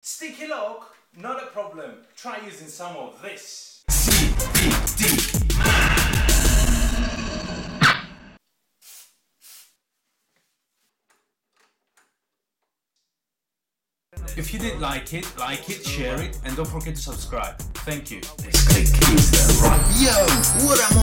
Sticky lock? Not a problem. Try using some of this. If you did like it, share it, and don't forget to subscribe. Thank you. Yo, what am